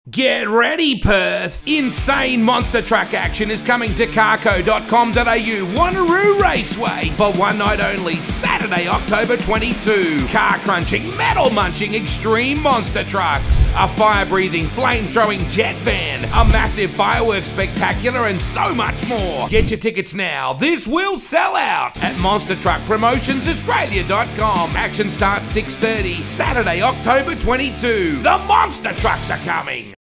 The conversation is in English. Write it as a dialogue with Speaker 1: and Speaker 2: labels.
Speaker 1: Get ready, Perth! Insane monster truck action is coming to carco.com.au Wanneroo Raceway for one night only, Saturday, October 22. Car crunching, metal munching extreme monster trucks, a fire-breathing, flame-throwing jet van, a massive fireworks spectacular, and so much more. Get your tickets now. This will sell out at monstertruckpromotionsaustralia.com. Action starts 6:30, Saturday, October 22. The monster trucks are coming!